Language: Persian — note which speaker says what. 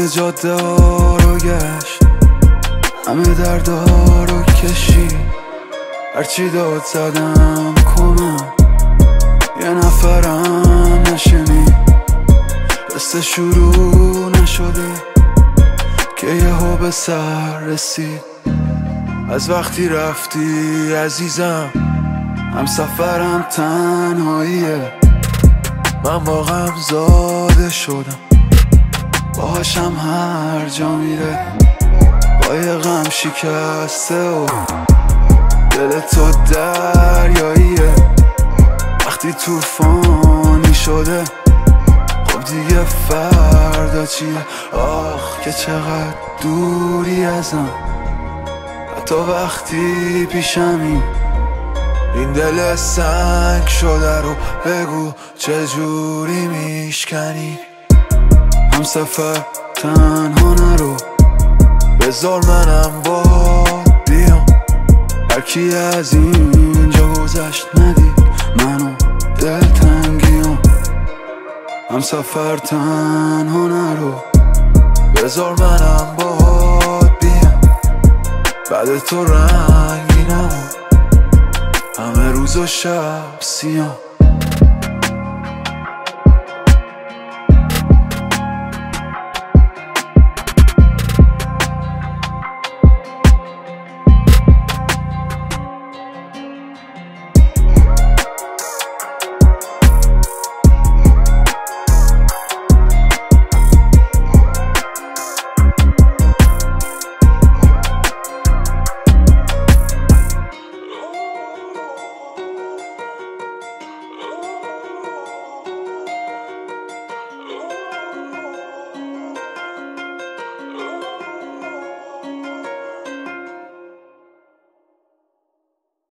Speaker 1: همه جاده رو گشت، همه دردا رو کشید، هرچی داد زدم کمم، یه نفرم نشنید. قصه شروع نشده که یهو به سر رسید. از وقتی رفتی عزیزم، هم سفرم تنهاییه. من با غم زاده شدم، باهاشم هر جا میره. با یه غم شکسته و دل تو دریاییه. وقتی طوفانی شده، خب دیگه فردا چیه؟ آخ که چقدر دوری ازم، حتی وقتی پیشمی. این دل سنگ شده رو بگو چجوری میشکنی. هم سفر تنها نرو، بذار منم با بیام. هرکی از اینجا گذشت ندید منو دلتنگیام. هم سفر تنها نرو، بذار منم با بیام. بعد تو رنگینم، همه روز و شب سیام.